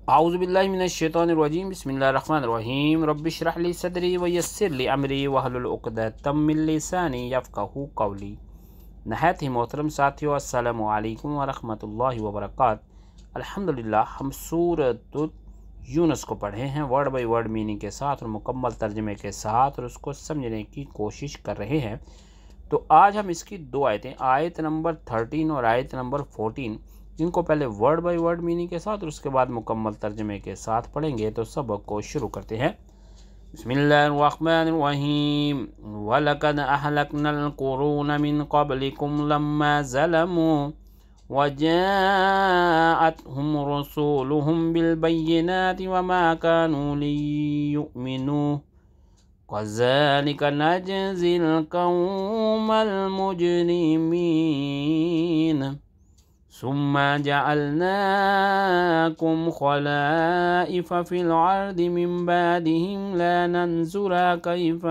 اعوذ باللہ من الشیطان الرجیم بسم اللہ الرحمن الرحیم رب اشرح لی صدری ویسر لی امری واحلل عقدۃ من لسانی یفقہوا قولی۔ نہایت ہی محترم ساتھیو، السلام علیکم ورحمۃ اللہ وبرکاتہ۔ الحمدللہ ہم سورۃ یونس کو پڑھے ہیں ورڈ بائی ورڈ میننگ کے ساتھ اور مکمل ترجمے کے ساتھ، اور اس کو سمجھنے کی کوشش کر رہے ہیں۔ تو آج ہم اس کی دو آیتیں، آیت نمبر 13 اور آیت نمبر 14، جن کو پہلے ورڈ بائی ورڈ میننگ کے ساتھ اور اس کے بعد مکمل ترجمے کے ساتھ پڑھیں گے۔ تو سبق کو شروع کرتے ہیں۔ بسم اللہ الرحمن الرحیم۔ وَلَقَدْ أَهْلَكْنَا الْقُرُونَ مِنْ قَبْلِكُمْ لَمَّا ظَلَمُوا وَجَاءَتْهُمْ رُسُولُهُم بِالْبَيِّنَاتِ وَمَا كَانُوا لِيُؤْمِنُوا كَذَلِكَ نَجْزِي الْقَوْمَ الْمُجْرِمِينَ ثم جعلناكم خلائف في الأرض من بعدهم لننظر كيف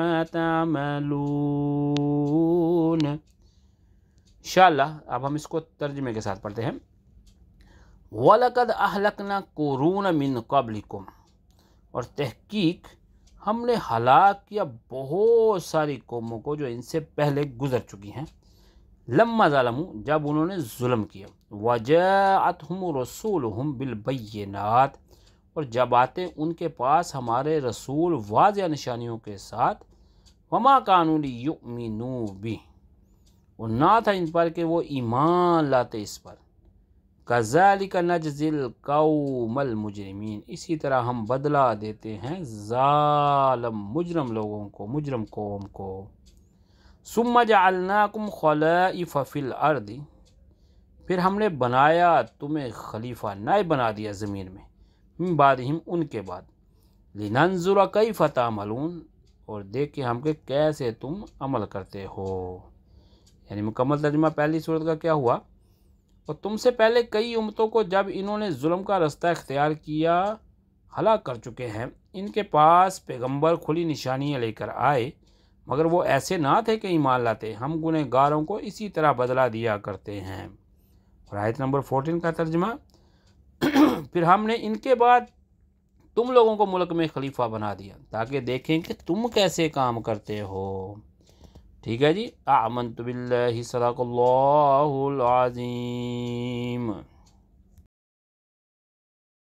تعملون۔ انشاءاللہ اب ہم اس کو ترجمے کے ساتھ پڑھتے ہیں۔ وَلَقَدْ أَهْلَكْنَا قُرُونَ مِنْ قَبْلِكُمْ، اور تحقیق ہم نے ہلاک کیا بہت ساری قوموں کو جو ان سے پہلے گزر چکی ہیں۔ لما ظلموا، جب انہوں نے ظلم کیا، وجاءتهم رسولهم بالبینات، اور جب آتے ان کے پاس ہمارے رسول واضح نشانیوں کے ساتھ، وما كانوا ليؤمنوا به، اور نہ تھا ان پر کہ وہ ایمان لاتے اس پر۔ كذلك نجزي القوم المجرمین، اسی طرح ہم بدلہ دیتے ہیں ظالم مجرم لوگوں کو، مجرم قوم کو۔ ثم جعلناکم خلائف فی الارض، پھر ہم نے بنایا تمہیں خلیفہ، نائب بنا دیا زمین میں، من بعدہم ان کے بعد، لننظر کیف تعملون، اور دیکھیں ہم کہ کیسے تم عمل کرتے ہو۔ یعنی مکمل ترجمہ پہلی صورت کا کیا ہوا؟ اور تم سے پہلے کئی امتوں کو جب انہوں نے ظلم کا رستہ اختیار کیا ہلاک کر چکے ہیں۔ ان کے پاس پیغمبر کھلی نشانیاں لے کر آئے، مگر وہ ایسے نہ تھے کہ ایمان لاتے۔ ہم گنہگاروں کو اسی طرح بدلہ دیا کرتے ہیں۔ اور آیت نمبر 14 کا ترجمہ، پھر ہم نے ان کے بعد تم لوگوں کو ملک میں خلیفہ بنا دیا تاکہ دیکھیں کہ تم کیسے کام کرتے ہو۔ ٹھیک ہے جی۔ آمنت باللہ، صدق اللہ العظیم۔